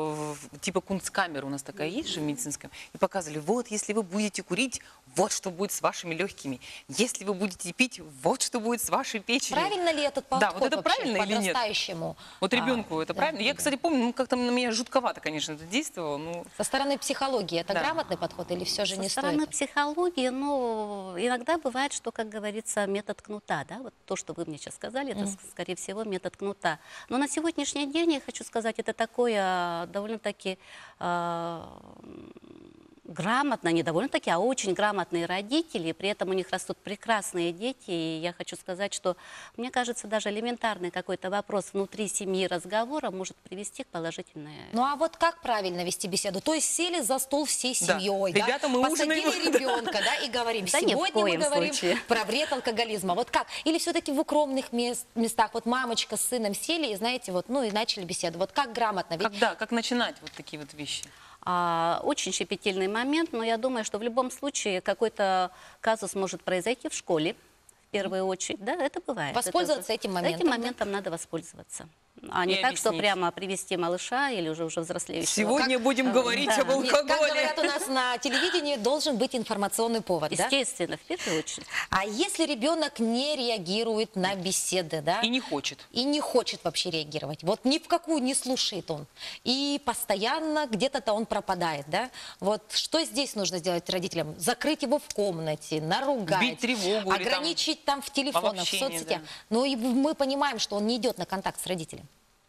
в, типа кунсткамеру, у нас такая есть же в медицинском, и показывали, вот, если вы будете курить, вот что будет с вашими легкими. Если вы будете пить, вот что будет с вашей печенью. Правильно ли этот подход да, вот это правильно или нет? Вот ребенку а, это да, правильно? Да. Я, кстати, помню, ну, как-то на меня жутковато, конечно, это действовало. Ну... Со стороны психологии это да. грамотный подход или все же Со не стоит? Со стороны психологии, ну, иногда бывает, что, как говорится, метод кнута, да, вот то, что вы мне сейчас сказали, это, mm. скорее всего, метод кнута. Но на сегодняшний день, я хочу сказать, это такое довольно-таки... Э, грамотно, не довольно-таки, а очень грамотные родители, при этом у них растут прекрасные дети, и я хочу сказать, что, мне кажется, даже элементарный какой-то вопрос внутри семьи разговора может привести к положительной... Ну а вот как правильно вести беседу? То есть сели за стол всей семьей, да? Ребята, мы посадили ужинаем. ребенка, да, и говорим, да сегодня мы говорим случае. про вред алкоголизма. Вот как? Или все-таки в укромных мест, местах, вот мамочка с сыном сели и, знаете, вот, ну и начали беседу. Вот как грамотно? Ведь... Когда? Как начинать вот такие вот вещи? А, очень щепетильный момент, но я думаю, что в любом случае какой-то казус может произойти в школе, в первую очередь, да, это бывает. Воспользоваться это, этим моментом. Этим моментом да? надо воспользоваться. А не и так, объяснить. Что прямо привести малыша или уже, уже взрослеющего. Сегодня как, будем говорить да. об алкоголе. Нет, как говорят у нас на телевидении, должен быть информационный повод. Естественно, да? в первую очередь. А если ребенок не реагирует на беседы, да? И не хочет. И не хочет вообще реагировать. Вот ни в какую не слушает он. И постоянно где-то-то он пропадает, да? Вот что здесь нужно сделать родителям? Закрыть его в комнате, наругать. Бить тревогу. Ограничить там, там в телефонах, в соцсетях. Да. Ну и мы понимаем, что он не идет на контакт с родителем.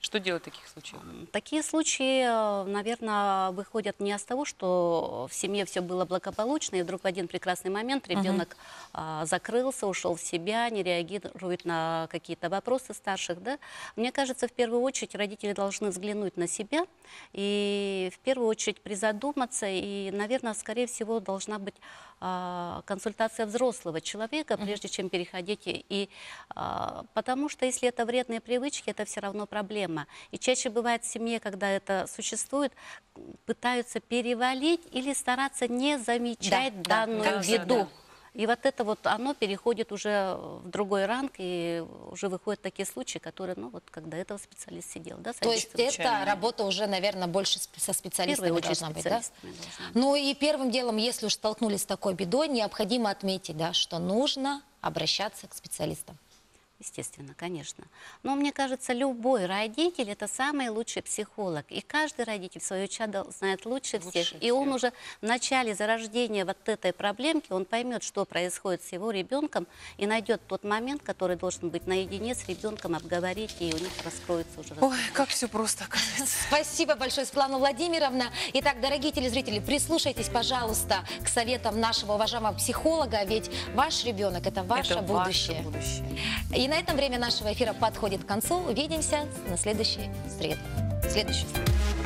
Что делать в таких случаях? Такие случаи, наверное, выходят не из того, что в семье все было благополучно, и вдруг в один прекрасный момент ребенок uh-huh. закрылся, ушел в себя, не реагирует на какие-то вопросы старших. Да? Мне кажется, в первую очередь родители должны взглянуть на себя и в первую очередь призадуматься. И, наверное, скорее всего, должна быть консультация взрослого человека, uh-huh. прежде чем переходить. И, потому что если это вредные привычки, это все равно проблема. И чаще бывает в семье, когда это существует, пытаются перевалить или стараться не замечать да, данную да, беду. Да. И вот это вот, оно переходит уже в другой ранг, и уже выходят такие случаи, которые, ну вот, когда этого специалист сидел. Да, То есть это работа уже, наверное, больше со специалистами должна быть, да? Ну и первым делом, если уж столкнулись с такой бедой, необходимо отметить, да, что нужно обращаться к специалистам. Естественно, конечно. Но мне кажется, любой родитель – это самый лучший психолог. И каждый родитель свое чадо знает лучше, лучше всех. всех. И он уже в начале зарождения вот этой проблемки, он поймет, что происходит с его ребенком, и найдет тот момент, который должен быть наедине с ребенком, обговорить, и у них раскроется уже. Ой, как все просто, оказывается. Спасибо большое, Светлана Владимировна. Итак, дорогие телезрители, прислушайтесь, пожалуйста, к советам нашего уважаемого психолога, ведь ваш ребенок – это ваше это будущее. Ваше будущее. И на этом время нашего эфира подходит к концу. Увидимся на следующей среду. Следующую среду.